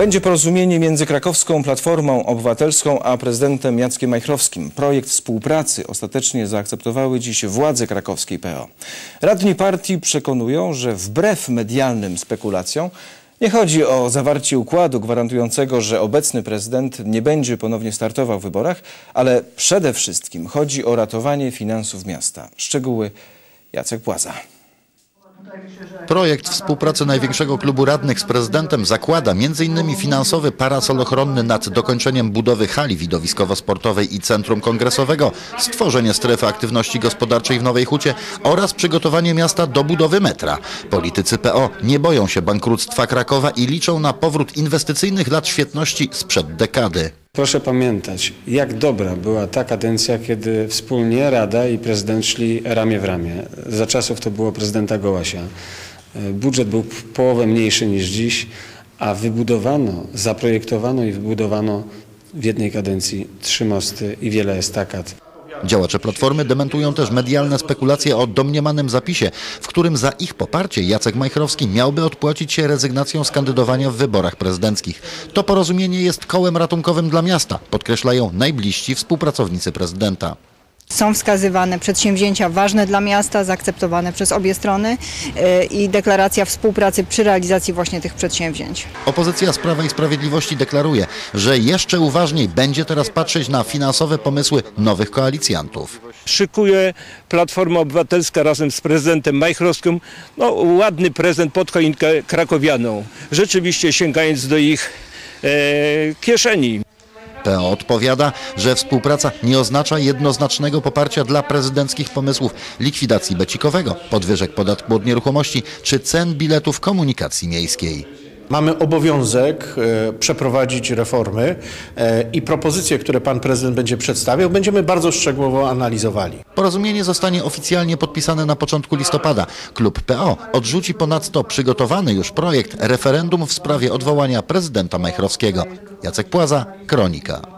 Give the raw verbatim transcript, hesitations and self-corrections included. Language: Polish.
Będzie porozumienie między krakowską Platformą Obywatelską a prezydentem Jackiem Majchrowskim. Projekt współpracy ostatecznie zaakceptowały dziś władze krakowskiej P O. Radni partii przekonują, że wbrew medialnym spekulacjom nie chodzi o zawarcie układu gwarantującego, że obecny prezydent nie będzie ponownie startował w wyborach, ale przede wszystkim chodzi o ratowanie finansów miasta. Szczegóły Jacek Płaza. Projekt współpracy największego klubu radnych z prezydentem zakłada między innymi finansowy parasol ochronny nad dokończeniem budowy hali widowiskowo-sportowej i centrum kongresowego, stworzenie strefy aktywności gospodarczej w Nowej Hucie oraz przygotowanie miasta do budowy metra. Politycy P O nie boją się bankructwa Krakowa i liczą na powrót inwestycyjnych lat świetności sprzed dekady. Proszę pamiętać, jak dobra była ta kadencja, kiedy wspólnie Rada i prezydent szli ramię w ramię. Za czasów to było prezydenta Gołasia. Budżet był w połowę mniejszy niż dziś, a wybudowano, zaprojektowano i wybudowano w jednej kadencji trzy mosty i wiele estakad. Działacze Platformy dementują też medialne spekulacje o domniemanym zapisie, w którym za ich poparcie Jacek Majchrowski miałby odpłacić się rezygnacją z kandydowania w wyborach prezydenckich. To porozumienie jest kołem ratunkowym dla miasta, podkreślają najbliżsi współpracownicy prezydenta. Są wskazywane przedsięwzięcia ważne dla miasta, zaakceptowane przez obie strony i deklaracja współpracy przy realizacji właśnie tych przedsięwzięć. Opozycja z Prawa i Sprawiedliwości deklaruje, że jeszcze uważniej będzie teraz patrzeć na finansowe pomysły nowych koalicjantów. Szykuje Platforma Obywatelska razem z prezydentem Majchrowskim no, ładny prezent pod choinkę krakowianą, rzeczywiście sięgając do ich e, kieszeni. P O odpowiada, że współpraca nie oznacza jednoznacznego poparcia dla prezydenckich pomysłów likwidacji becikowego, podwyżek podatku od nieruchomości czy cen biletów komunikacji miejskiej. Mamy obowiązek e, przeprowadzić reformy e, i propozycje, które pan prezydent będzie przedstawiał, będziemy bardzo szczegółowo analizowali. Porozumienie zostanie oficjalnie podpisane na początku listopada. Klub P O odrzuci ponadto przygotowany już projekt referendum w sprawie odwołania prezydenta Majchrowskiego. Jacek Płaza, Kronika.